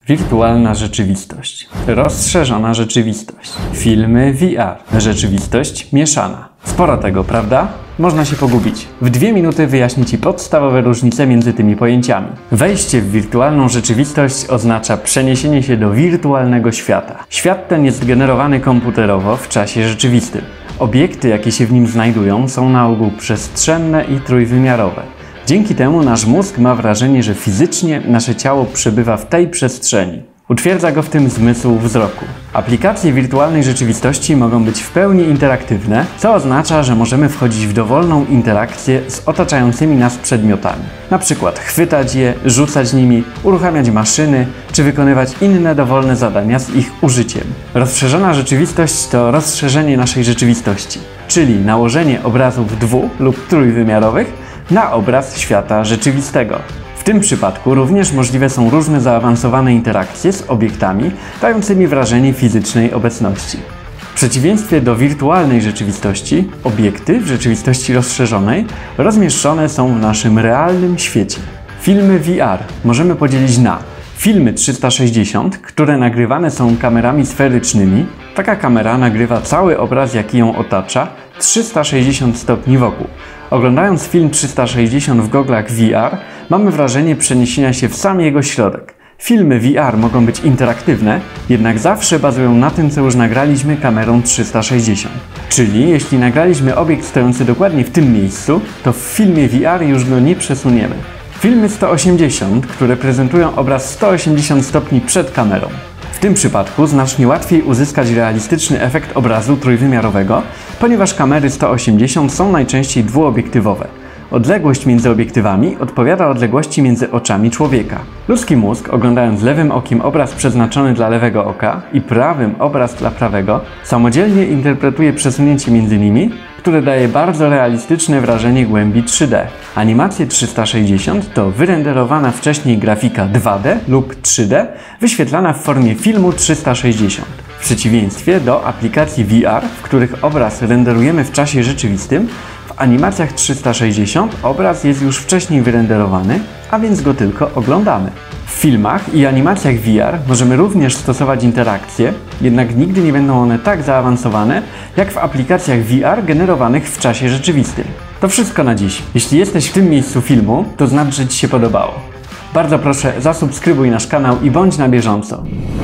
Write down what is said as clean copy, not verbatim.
Wirtualna rzeczywistość, rozszerzona rzeczywistość, filmy VR, rzeczywistość mieszana. Sporo tego, prawda? Można się pogubić. W 2 minuty wyjaśnię Ci podstawowe różnice między tymi pojęciami. Wejście w wirtualną rzeczywistość oznacza przeniesienie się do wirtualnego świata. Świat ten jest generowany komputerowo w czasie rzeczywistym. Obiekty, jakie się w nim znajdują, są na ogół przestrzenne i trójwymiarowe. Dzięki temu nasz mózg ma wrażenie, że fizycznie nasze ciało przebywa w tej przestrzeni. Utwierdza go w tym zmysł wzroku. Aplikacje wirtualnej rzeczywistości mogą być w pełni interaktywne, co oznacza, że możemy wchodzić w dowolną interakcję z otaczającymi nas przedmiotami. Na przykład chwytać je, rzucać nimi, uruchamiać maszyny, czy wykonywać inne dowolne zadania z ich użyciem. Rozszerzona rzeczywistość to rozszerzenie naszej rzeczywistości, czyli nałożenie obrazów dwu- lub trójwymiarowych na obraz świata rzeczywistego. W tym przypadku również możliwe są różne zaawansowane interakcje z obiektami, dającymi wrażenie fizycznej obecności. W przeciwieństwie do wirtualnej rzeczywistości, obiekty w rzeczywistości rozszerzonej rozmieszczone są w naszym realnym świecie. Filmy VR możemy podzielić na filmy 360, które nagrywane są kamerami sferycznymi. Taka kamera nagrywa cały obraz, jaki ją otacza, 360 stopni wokół. Oglądając film 360 w goglach VR, mamy wrażenie przeniesienia się w sam jego środek. Filmy VR mogą być interaktywne, jednak zawsze bazują na tym, co już nagraliśmy kamerą 360. Czyli jeśli nagraliśmy obiekt stojący dokładnie w tym miejscu, to w filmie VR już go nie przesuniemy. Filmy 180, które prezentują obraz 180 stopni przed kamerą. W tym przypadku znacznie łatwiej uzyskać realistyczny efekt obrazu trójwymiarowego, ponieważ kamery 180 są najczęściej dwuobiektywowe. Odległość między obiektywami odpowiada odległości między oczami człowieka. Ludzki mózg, oglądając lewym okiem obraz przeznaczony dla lewego oka i prawym obraz dla prawego, samodzielnie interpretuje przesunięcie między nimi, które daje bardzo realistyczne wrażenie głębi 3D. Animacje 360 to wyrenderowana wcześniej grafika 2D lub 3D, wyświetlana w formie filmu 360. W przeciwieństwie do aplikacji VR, w których obraz renderujemy w czasie rzeczywistym, w animacjach 360 obraz jest już wcześniej wyrenderowany, a więc go tylko oglądamy. W filmach i animacjach VR możemy również stosować interakcje, jednak nigdy nie będą one tak zaawansowane, jak w aplikacjach VR generowanych w czasie rzeczywistym. To wszystko na dziś. Jeśli jesteś w tym miejscu filmu, to znaczy, że Ci się podobało. Bardzo proszę, zasubskrybuj nasz kanał i bądź na bieżąco.